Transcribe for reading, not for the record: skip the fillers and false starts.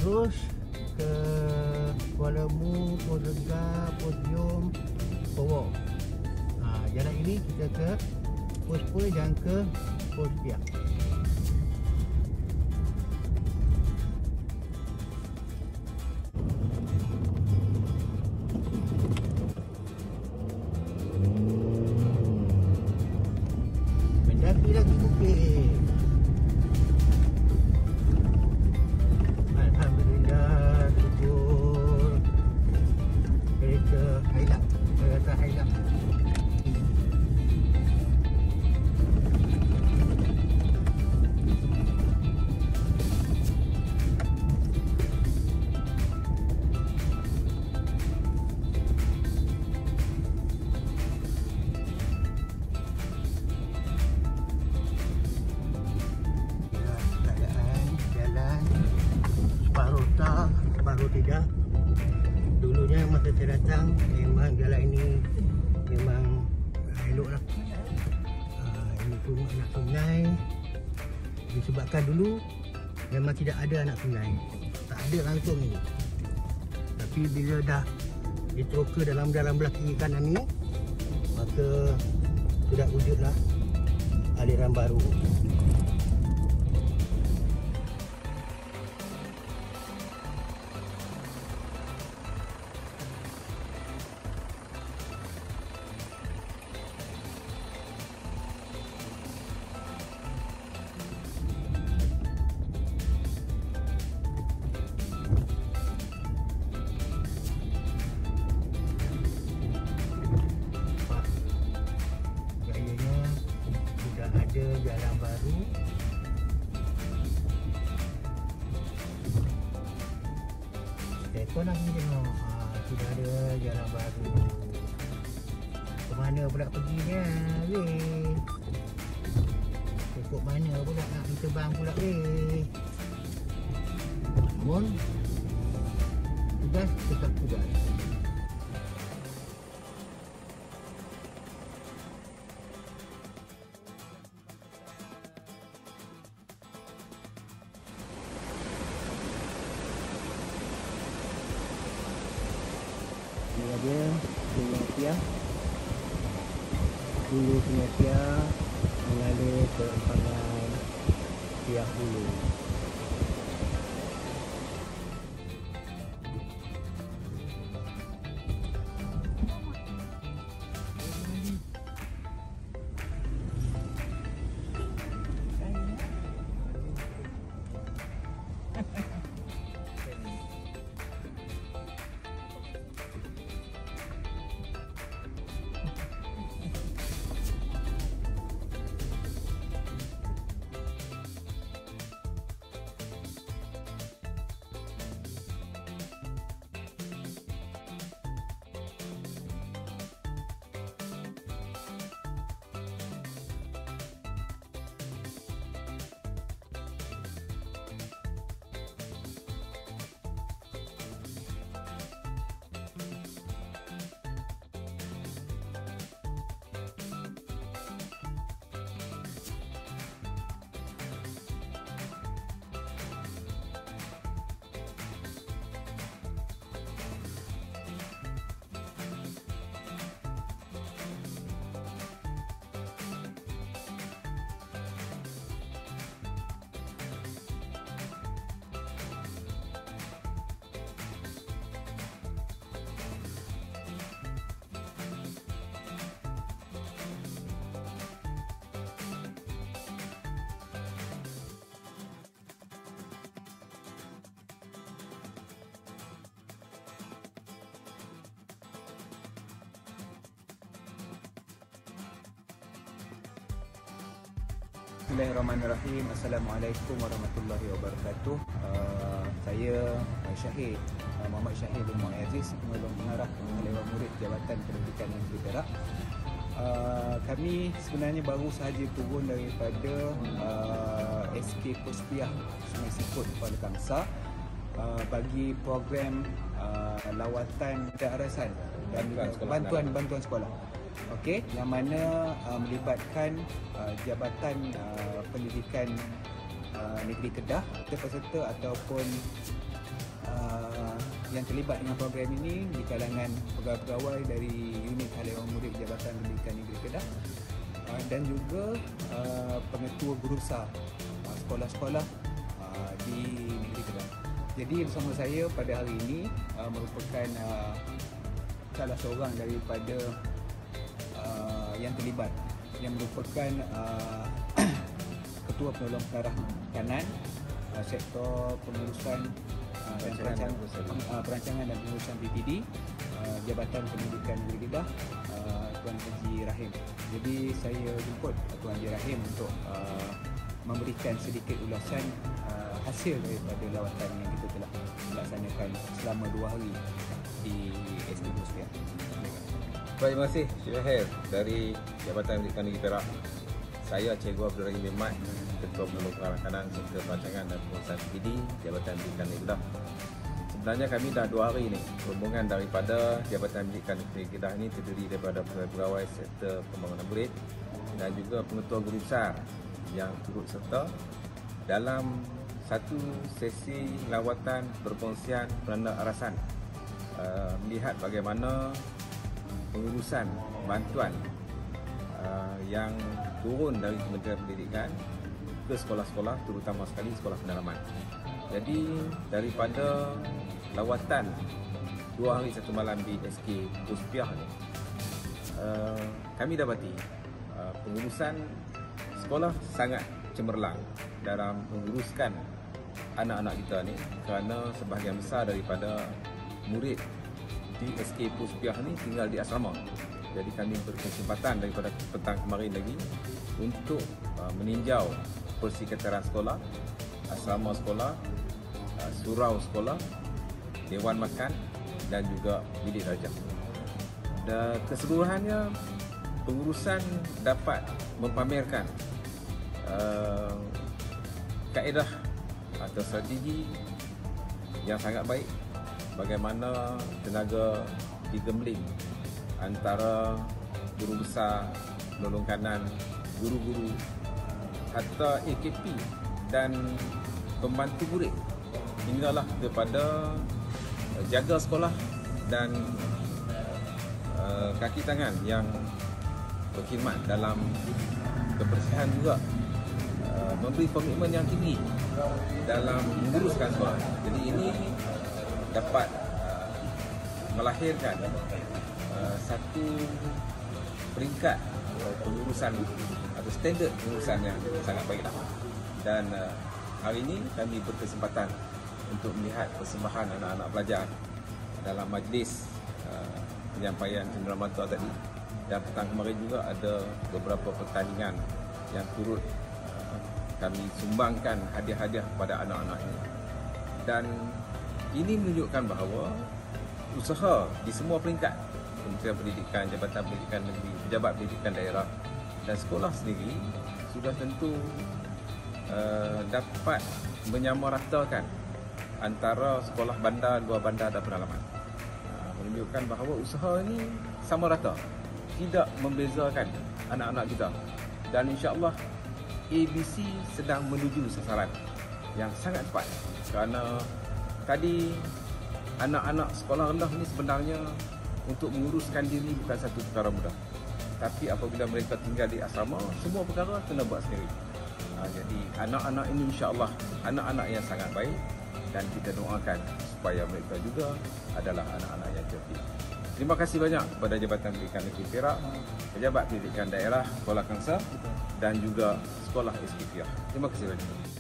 terus ke Kuala Mu, Pos Lega, Pos Jom, Powok. Jalan ini kita ke Pos Pui dan ke Pos Piak. Mendaki lagi bukit. Alhamdulillah, syukur. Kereta Hilux, kereta Hilux. Baru tidak. Dulunya masa saya datang memang jalan ini memang elok lah. Ini pun anak sungai. Disebabkan dulu memang tidak ada anak sungai, tak ada langsung ini. Tapi bila dah diteroka dalam belah kiri kanan ni, maka sudah wujudlah aliran baru. Ada jalan baru. Tekon lagi tengok. Sudah ada jalan baru. Ke mana pula perginya? Weh. Pokok mana pula nak kita bang pula weh. Namun tugas tetap tugas. Ini ada Sungai Piak. Hulu Sungai Piak mengalir ke empangan Piak Hulu. Bismillahirrahmanirrahim. Assalamualaikum warahmatullahi wabarakatuh. Saya Syahid Muhammad Syahid bin Muhammad Aziz, pengarah Dewan Murid Jabatan Pendidikan Negeri Perak. Kami sebenarnya baru sahaja turun daripada SK Pos Piak Sungai Siput Kuala Kangsar bagi program lawatan kearasan dan bantuan sekolah. Okey, yang mana melibatkan Jabatan Pendidikan Negeri Kedah, peserta ataupun yang terlibat dengan program ini di kalangan pegawai-pegawai dari unit Haliwan Murid Jabatan Pendidikan Negeri Kedah dan juga pengetua guru besar sekolah-sekolah di Negeri Kedah. Jadi bersama saya pada hari ini merupakan salah seorang daripada yang terlibat, yang merupakan Ketua Penolong Pengarah Kanan Sektor Pengurusan Perancangan dan Pengurusan PPD Jabatan Pendidikan Negeri Kedah, Tuan Haji Rahim. Jadi saya jemput Tuan Haji Rahim untuk memberikan sedikit ulasan hasil daripada lawatan yang kita telah melaksanakan selama 2 hari di SK Puspiah. Baik, terima kasih Cik Rahim dari Jabatan Pendidikan Negeri Perak. Saya Cikgu Abdul Rahim bin Mat, Ketua Penolong Pengarah Kanan Sektor Perancangan dan Pengurusan PPD Jabatan Pendidikan Negeri Kedah. Sebenarnya kami dah 2 hari ni. Rombongan daripada Jabatan Pendidikan Negeri Kedah ni terdiri daripada pegawai sektor pembangunan murid dan juga pengetua guru besar yang turut serta dalam satu sesi lawatan perkongsian perdana arasan melihat bagaimana pengurusan bantuan yang turun dari Kementerian Pendidikan ke sekolah-sekolah, terutama sekali sekolah pendalaman. Jadi daripada lawatan 2 hari 1 malam di SK Puspiah ni, kami dapati pengurusan sekolah sangat cemerlang dalam menguruskan anak-anak kita ni, kerana sebahagian besar daripada murid di SK Puspiah ni tinggal di asrama. Jadi kami berkesempatan daripada petang kemarin lagi untuk meninjau persekitaran sekolah, asrama sekolah, surau sekolah, dewan makan dan juga bilik darjah. Dan keseluruhannya pengurusan dapat mempamerkan kaedah atau strategi yang sangat baik bagaimana tenaga digembling antara guru besar, penolong kanan, guru-guru, hatta AKP dan pembantu murid hinggalah kepada jaga sekolah dan kaki tangan yang berkhidmat dalam kebersihan juga memberi komitmen yang tinggi dalam menguruskan sekolah. Jadi ini dapat melahirkan satu peringkat pengurusan atau standard pengurusan yang sangat baiklah. Dan hari ini kami berkesempatan untuk melihat persembahan anak-anak pelajar dalam majlis penyampaian cenderamata tadi, dan petang kemarin juga ada beberapa pertandingan yang turut kami sumbangkan hadiah-hadiah kepada anak-anak ini. Dan ini menunjukkan bahawa usaha di semua peringkat, Kementerian Pendidikan, Jabatan Pendidikan Negeri, Pejabat Pendidikan Daerah dan sekolah sendiri sudah tentu dapat menyamaratakan antara sekolah bandar, luar bandar dan pedalaman. Menunjukkan bahawa usaha ini sama rata, tidak membezakan anak-anak kita. Dan insya-Allah ABC sedang menuju sasaran yang sangat tepat, kerana tadi anak-anak sekolah rendah ini sebenarnya untuk menguruskan diri bukan satu perkara mudah. Tapi apabila mereka tinggal di asrama, semua perkara kena buat sendiri. Jadi anak-anak ini insya-Allah anak-anak yang sangat baik, dan kita doakan supaya mereka juga adalah anak-anak yang cerdik. Terima kasih banyak kepada Jabatan Pendidikan Negeri Perak, Pejabat Pendidikan Daerah, Sekolah Kangsar dan juga Sekolah SK Puspiah. Terima kasih banyak.